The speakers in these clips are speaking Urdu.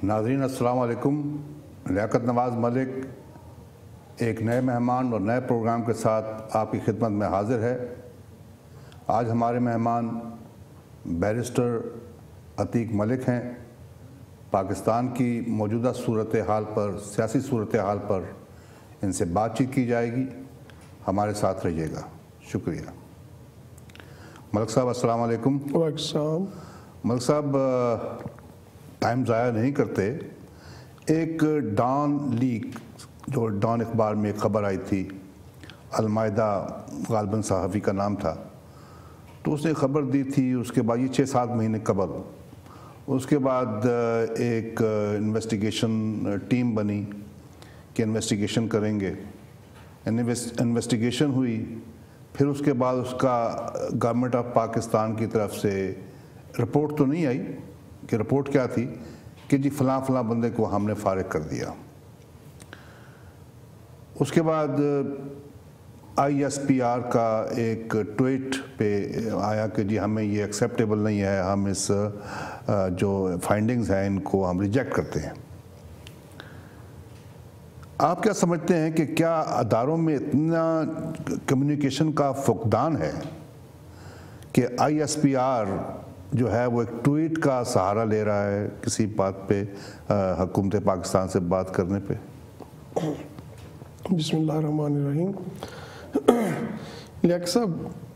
ناظرین السلام علیکم. لیاقت نواز ملک ایک نئے مہمان اور نئے پروگرام کے ساتھ آپ کی خدمت میں حاضر ہے. آج ہمارے مہمان بیرسٹر عتیق ملک ہیں. پاکستان کی موجودہ صورتحال پر، سیاسی صورتحال پر ان سے بات چیت کی جائے گی. ہمارے ساتھ رہیے گا. شکریہ. ملک صاحب السلام علیکم. وعلیکم السلام. ملک صاحب ٹائم ضائع نہیں کرتے. ایک ڈان لیک جو ڈان اخبار میں ایک خبر آئی تھی، المائدہ غالباً صحافی کا نام تھا، تو اس نے خبر دی تھی. اس کے بعد یہ 6-7 مہینے قبل اس کے بعد ایک انویسٹیگیشن ٹیم بنی کہ انویسٹیگیشن کریں گے. انویسٹیگیشن ہوئی. پھر اس کے بعد اس کا گورنمنٹ آف پاکستان کی طرف سے رپورٹ تو نہیں آئی کہ رپورٹ کیا تھی کہ جی فلاں فلاں بندے کو ہم نے فارغ کر دیا. اس کے بعد ISPR کا ایک ٹویٹ پہ آیا کہ جی ہمیں یہ ایکسیپٹیبل نہیں ہے، ہم اس جو فائنڈنگز ہیں ان کو ہم ریجیکٹ کرتے ہیں. آپ کیا سمجھتے ہیں کہ کیا اداروں میں اتنا کمیونیکیشن کا فقدان ہے کہ ISPR جو ہے وہ ایک ٹویٹ کا سہارا لے رہا ہے کسی بات پہ، حکومت پاکستان سے بات کرنے پہ؟ بسم اللہ الرحمن الرحیم. لیاقت صاحب،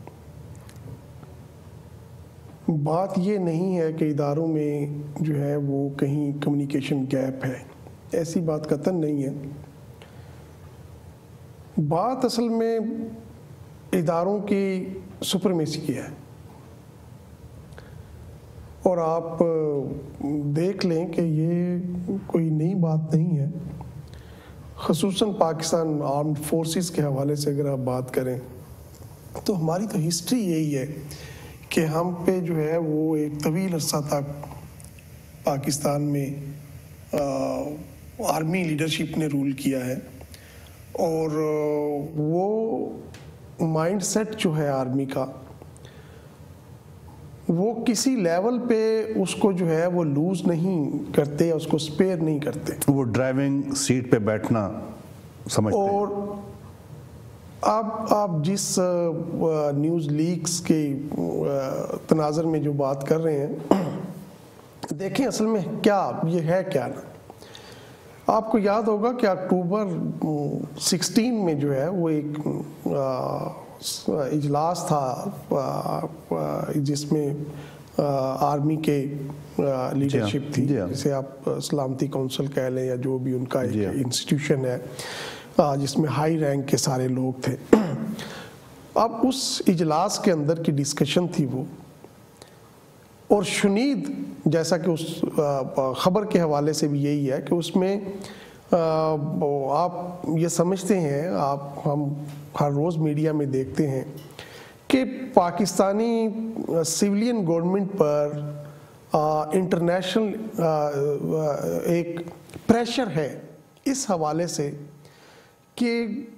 بات یہ نہیں ہے کہ اداروں میں جو ہے وہ کہیں کمیونیکیشن گیپ ہے، ایسی بات قطعاً نہیں ہے. بات اصل میں اداروں کی سپرمیسی کی ہے. اور آپ دیکھ لیں کہ یہ کوئی نئی بات نہیں ہے. خصوصاً پاکستان آرمڈ فورسز کے حوالے سے اگر آپ بات کریں تو ہماری تو ہسٹری یہی ہے کہ ہم پہ جو ہے وہ ایک طویل عرصہ تک پاکستان میں آرمی لیڈرشپ نے رول کیا ہے. اور وہ مائنڈ سیٹ جو ہے آرمی کا، وہ کسی لیول پہ اس کو جو ہے وہ لوز نہیں کرتے، اس کو سپیئر نہیں کرتے. وہ ڈرائیونگ سیٹ پہ بیٹھنا سمجھتے ہیں. اور آپ جس نیوز لیکس کے تناظر میں جو بات کر رہے ہیں، دیکھیں اصل میں کیا یہ ہے کیا نا. آپ کو یاد ہوگا کہ اکتوبر 16 میں جو ہے وہ ایک اجلاس تھا جس میں آرمی کے لیڈرشپ تھی، جسے آپ سلامتی کونسل کہہ لیں یا جو بھی ان کا ایک انسٹیٹیوشن ہے، جس میں ہائی رینک کے سارے لوگ تھے. اب اس اجلاس کے اندر کی ڈسکشن تھی وہ، اور شنید جیسا کہ اس خبر کے حوالے سے بھی یہی ہے کہ اس میں آپ یہ سمجھتے ہیں، ہم ہر روز میڈیا میں دیکھتے ہیں کہ پاکستانی سویلین گورنمنٹ پر انٹرنیشنل ایک پریشر ہے اس حوالے سے کہ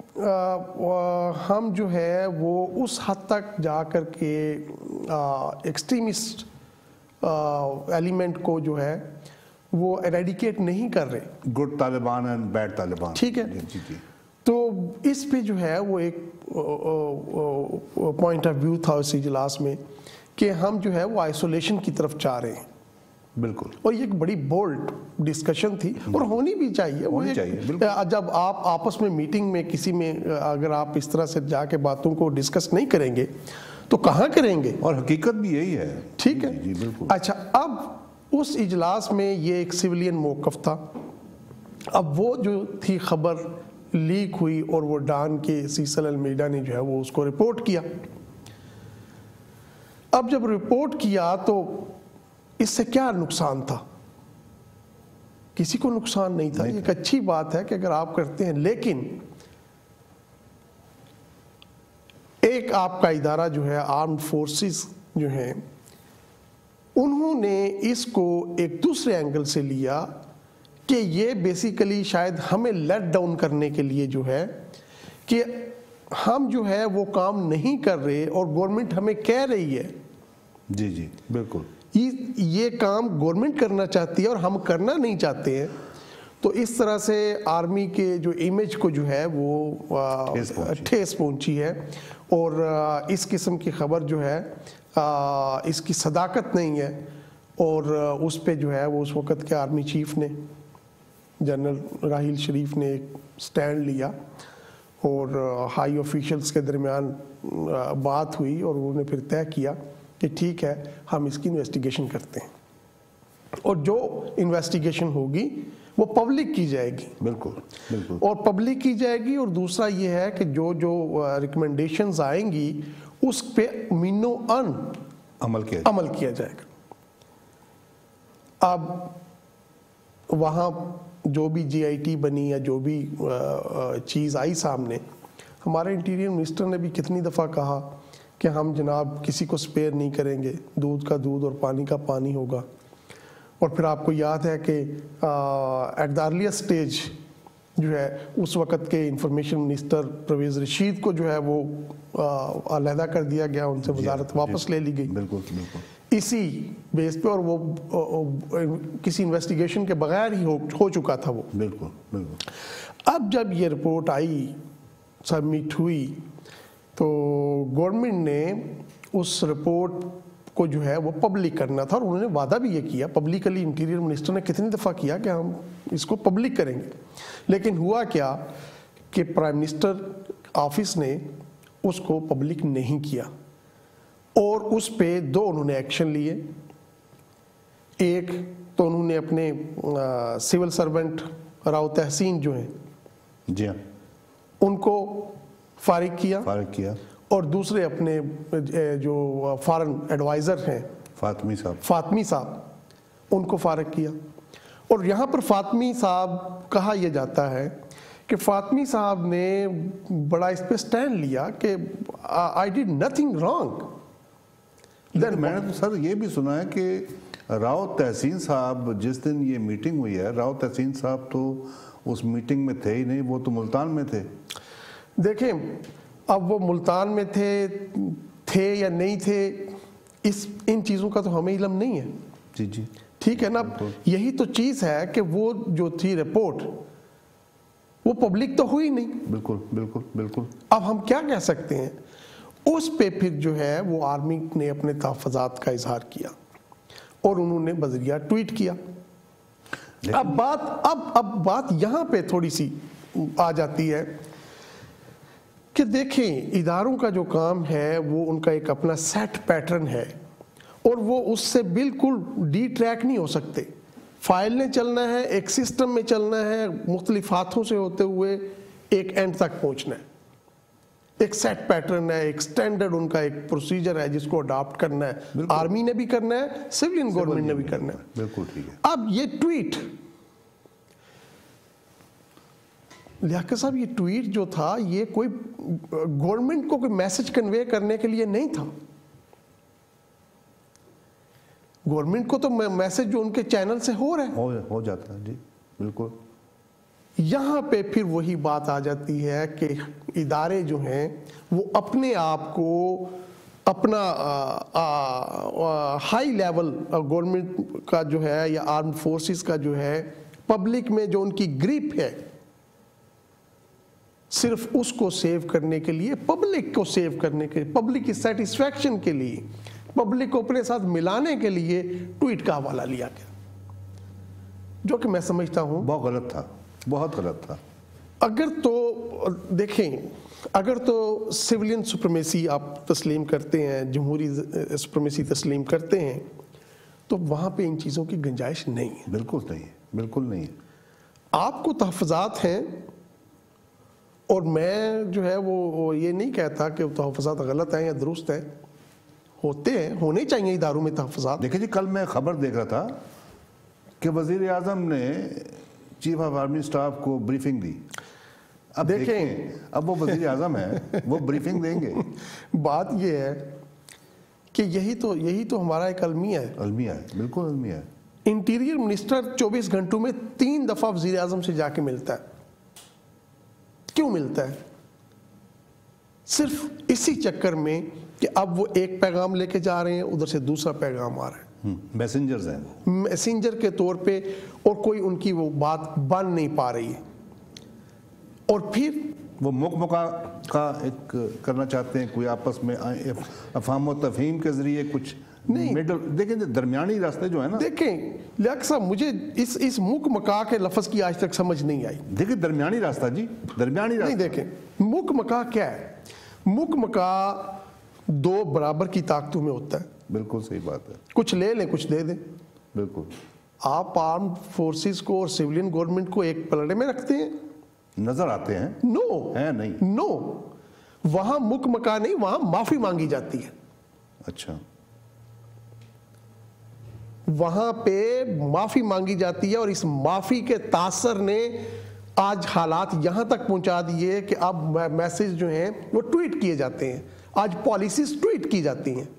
ہم جو ہے وہ اس حد تک جا کر کے ایکسٹریمسٹ ایلیمنٹ کو جو ہے وہ ایریڈیکیٹ نہیں کر رہے. Good Taliban and bad Taliban. ٹھیک ہے. تو اس پہ جو ہے وہ ایک پوائنٹ آف ویو تھا اس اجلاس میں کہ ہم جو ہے وہ آئسولیشن کی طرف چاہ رہے ہیں. بالکل. اور یہ ایک بڑی بولڈ ڈسکشن تھی اور ہونی بھی چاہیے. جب آپ آپس میں میٹنگ میں کسی میں اگر آپ اس طرح سے جا کے باتوں کو ڈسکس نہیں کریں گے تو کہاں کریں گے؟ اور حقیقت بھی یہی ہے. ٹھیک ہے. اچھا، اب اس اجلاس میں یہ ایک سویلین موقف تھا. اب وہ جو تھی خبر لیک ہوئی اور وہ ڈان کے سیسل المیڈا نے جو ہے وہ اس کو رپورٹ کیا. اب جب رپورٹ کیا تو اس سے کیا نقصان تھا؟ کسی کو نقصان نہیں تھا. ایک اچھی بات ہے کہ اگر آپ کرتے ہیں، لیکن ایک آپ کا ادارہ جو ہے آرمڈ فورسز جو ہیں، انہوں نے اس کو ایک دوسرے اینگل سے لیا کہ یہ بیسیکلی شاید ہمیں لیٹ ڈاؤن کرنے کے لیے جو ہے کہ ہم جو ہے وہ کام نہیں کر رہے اور گورنمنٹ ہمیں کہہ رہی ہے. جی بالکل. یہ کام گورنمنٹ کرنا چاہتی ہے اور ہم کرنا نہیں چاہتے ہیں، تو اس طرح سے آرمی کے جو امیج کو جو ہے وہ ٹھیس پہنچی ہے، اور اس قسم کی خبر جو ہے اس کی صداقت نہیں ہے، اور اس پہ جو ہے وہ اس وقت کے آرمی چیف نے جنرل راحیل شریف نے ایک سٹینڈ لیا، اور ہائی آفیشلز کے درمیان بات ہوئی، اور انہوں نے پھر طے کیا کہ ٹھیک ہے ہم اس کی انویسٹیگیشن کرتے ہیں، اور جو انویسٹیگیشن ہوگی وہ پبلک کی جائے گی، بالکل بالکل، اور پبلک کی جائے گی، اور دوسرا یہ ہے کہ جو ریکمنڈیشنز آئیں گی اس پہ مینو ان عمل کیا جائے گا۔ اب وہاں جو بھی جی آئی ٹی بنی یا جو بھی چیز آئی سامنے، ہمارے انٹیریئر منسٹر نے بھی کتنی دفعہ کہا کہ ہم جناب کسی کو سپیئر نہیں کریں گے، دودھ کا دودھ اور پانی کا پانی ہوگا، اور پھر آپ کو یاد ہے کہ ایٹ دا ارلیسٹ سٹیج جو ہے اس وقت کے انفارمیشن منسٹر پرویز رشید کو جو ہے وہ علیحدہ کر دیا گیا، ان سے وزارت واپس لے لی گئی، بالکل بالکل اسی بیس پہ، اور وہ کسی انویسٹیگیشن کے بغیر ہی ہو چکا تھا وہ، بالکل بالکل۔ اب جب یہ رپورٹ آئی، سبمٹ ہوئی، تو گورنمنٹ نے اس رپورٹ کو جو ہے وہ پبلک کرنا تھا، اور انہوں نے وعدہ بھی یہ کیا پبلکلی، انٹیریئر منسٹر نے کتنی دفعہ کیا کہ ہم اس کو پبلک کریں گے، لیکن ہوا کیا کہ پرائم منسٹر آفس نے اس کو پبلک نہیں کیا، اور اس پہ دو انہوں نے ایکشن لیے۔ ایک تو انہوں نے اپنے سول سرونٹ راؤ تحسین جو ہیں جی ہاں ان کو فارغ کیا، اور دوسرے اپنے جو فارن ایڈوائزر ہیں فاطمی صاحب ان کو فارغ کیا۔ اور یہاں پر فاطمی صاحب کہا یہ جاتا ہے کہ فاطمی صاحب نے بڑا اس پہ سٹینڈ لیا کہ آئی ڈیڈ نتھنگ رانگ۔ میں نے تو سر یہ بھی سنا ہے کہ راؤ تحسین صاحب جس دن یہ میٹنگ ہوئی ہے، راؤ تحسین صاحب تو اس میٹنگ میں تھے ہی نہیں، وہ تو ملتان میں تھے۔ دیکھیں اب وہ ملتان میں تھے یا نہیں تھے، ان چیزوں کا تو ہمیں علم نہیں ہے، جی جی ٹھیک ہے نا۔ یہی تو چیز ہے کہ وہ جو تھی رپورٹ وہ پبلک تو ہوئی نہیں، بالکل بالکل بالکل۔ اب ہم کیا کہہ سکتے ہیں؟ اس پہ پھر جو ہے وہ آرمی نے اپنے تحفظات کا اظہار کیا، اور انہوں نے بذریعہ ٹویٹ کیا۔ اب بات یہاں پہ تھوڑی سی آ جاتی ہے کہ دیکھیں اداروں کا جو کام ہے وہ ان کا ایک اپنا سیٹ پیٹرن ہے، اور وہ اس سے بالکل ڈی ٹریک نہیں ہو سکتے۔ فائل نے چلنا ہے، ایک سسٹم میں چلنا ہے، مختلف ہاتھوں سے ہوتے ہوئے ایک اینڈ تک پہنچنا ہے، ایک سیٹ پیٹرن ہے، ایک سٹینڈرڈ ان کا ایک پروسیجر ہے جس کو اڈاپٹ کرنا ہے، آرمی نے بھی کرنا ہے، سویلین گورنمنٹ نے بھی کرنا ہے، بالکل ٹھیک ہے۔ اب یہ ٹویٹ لیاقت صاحب، یہ ٹویٹ جو تھا یہ کوئی گورنمنٹ کو کوئی میسج کنوے کرنے کے لیے نہیں تھا۔ گورنمنٹ کو تو میسج جو ان کے چینل سے ہو جاتا ہے، جی بالکل۔ یہاں پہ پھر وہی بات آ جاتی ہے کہ ادارے جو ہیں وہ اپنے آپ کو اپنا ہائی لیول گورنمنٹ کا جو ہے یا آرم فورسز کا جو ہے پبلک میں جو ان کی گریپ ہے، صرف اس کو سیو کرنے کے لیے، پبلک کو سیو کرنے کے لیے، پبلک کی سیٹسفیکشن کے لیے، پبلک کو اپنے ساتھ ملانے کے لیے ٹویٹ کا حوالہ لیا گیا، جو کہ میں سمجھتا ہوں بہت غلط تھا، بہت غلط تھا۔ اگر تو دیکھیں، اگر تو سویلین سپریمیسی آپ تسلیم کرتے ہیں، جمہوری سپریمیسی تسلیم کرتے ہیں، تو وہاں پہ ان چیزوں کی گنجائش نہیں ہے، بالکل نہیں ہے، بالکل نہیں ہے۔ آپ کو تحفظات ہیں، اور میں جو ہے وہ یہ نہیں کہتا کہ تحفظات غلط ہیں یا درست ہیں، ہوتے ہیں، ہونے چاہیے اداروں میں تحفظات۔ دیکھیں جی، کل میں خبر دیکھ رہا تھا کہ وزیر اعظم نے چیف آف آرمی سٹاف کو بریفنگ دی۔ اب دیکھیں، اب وہ وزیر اعظم ہے، وہ بریفنگ دیں گے۔ بات یہ ہے کہ یہی تو ہمارا ایک المیہ ہے، بالکل المیہ ہے۔ انٹیریئر منسٹر 24 گھنٹوں میں 3 دفعہ وزیر اعظم سے جا کے ملتا ہے۔ کیوں ملتا ہے؟ صرف اسی چکر میں کہ اب وہ ایک پیغام لے کے جا رہے ہیں، ادھر سے دوسرا پیغام آ رہا ہے، میسنجرز ہیں، میسنجر کے طور پہ، اور کوئی ان کی وہ بات بن نہیں پا رہی ہے. اور پھر وہ مکمکا کا ایک کرنا چاہتے ہیں، کوئی آپس میں افہام و تفہیم کے ذریعے کچھ نہیں. دیکھیں درمیانی راستے جو ہے نا، دیکھیں لیاقت صاحب، مجھے اس مکمکا کے لفظ کی آج تک سمجھ نہیں آئی. دیکھیں درمیانی راستہ جی، درمیانی راستہ نہیں. دیکھیں مکمکا کیا ہے؟ مکمکا دو برابر کی طاقتوں میں ہوتا ہے. بالکل صحیح بات ہے. کچھ لے لیں، کچھ دے دیں. بالکل. آپ آرمڈ فورسز کو اور سویلین گورنمنٹ کو ایک پلڑے میں رکھتے ہیں، نظر آتے ہیں. نو ہے نہیں. نو، وہاں مکمکا نہیں، وہاں معافی مانگی جاتی ہے. اچھا. وہاں پہ معافی مانگی جاتی ہے، اور اس معافی کے تاثر نے آج حالات یہاں تک پہنچا دیے کہ اب میسج جو ہیں وہ ٹویٹ کیے جاتے ہیں. آج پالیسیز ٹویٹ کی جاتی ہیں.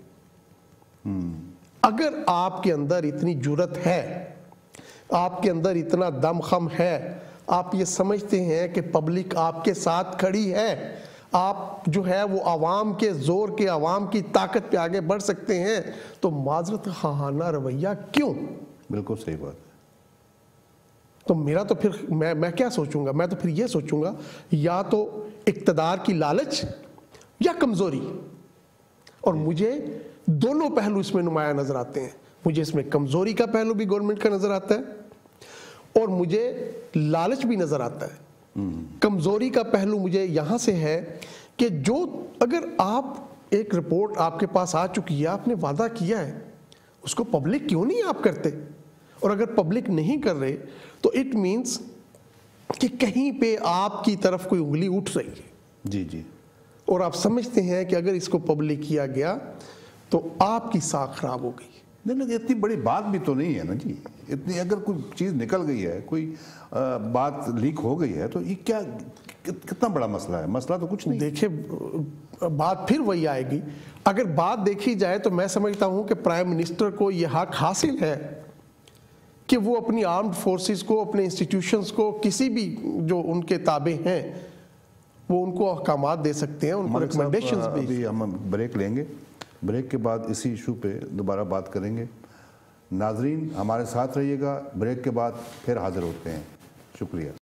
اگر آپ کے اندر اتنی جرت ہے، آپ کے اندر اتنا دم خم ہے، آپ یہ سمجھتے ہیں کہ پبلک آپ کے ساتھ کھڑی ہے، آپ جو ہے وہ عوام کے زور کے، عوام کی طاقت پہ آگے بڑھ سکتے ہیں، تو معذرت خواہانہ رویہ کیوں؟ بالکل صحیح بات ہے. تو میرا تو پھر میں کیا سوچوں گا؟ میں تو پھر یہ سوچوں گا یا تو اقتدار کی لالچ یا کمزوری. اور مجھے دونوں پہلو اس میں نمایاں نظر آتے ہیں. مجھے اس میں کمزوری کا پہلو بھی گورنمنٹ کا نظر آتا ہے، اور مجھے لالچ بھی نظر آتا ہے. کمزوری کا پہلو مجھے یہاں سے ہے کہ جو اگر آپ ایک رپورٹ آپ کے پاس آ چکی ہے، آپ نے وعدہ کیا ہے، اس کو پبلک کیوں نہیں آپ کرتے؟ اور اگر پبلک نہیں کر رہے تو اٹ مینس کہ کہیں پہ آپ کی طرف کوئی انگلی اٹھ رہی ہے. جی جی. اور آپ سمجھتے ہیں کہ اگر اس کو پبلک کیا گیا تو آپ کی ساکھ خراب ہو گئی. نہیں، اتنی بڑی بات بھی تو نہیں ہے نا جی. اتنی اگر کوئی چیز نکل گئی ہے، کوئی بات لیک ہو گئی ہے، تو یہ کیا کتنا بڑا مسئلہ ہے؟ مسئلہ تو کچھ نہیں. دیکھیں بات پھر وہی آئے گی. اگر بات دیکھی جائے تو میں سمجھتا ہوں کہ پرائم منسٹر کو یہ حق حاصل ہے کہ وہ اپنی آرمڈ فورسز کو، اپنے انسٹیٹیوشنز کو، کسی بھی جو ان کے تابع ہیں، وہ ان کو احکامات دے سکتے ہیں، ان کو ریکمنڈیشنز بھی. ابھی ہم بریک لیں گے، بریک کے بعد اسی ایشو پہ دوبارہ بات کریں گے. ناظرین ہمارے ساتھ رہیے گا، بریک کے بعد پھر حاضر ہوتے ہیں. شکریہ.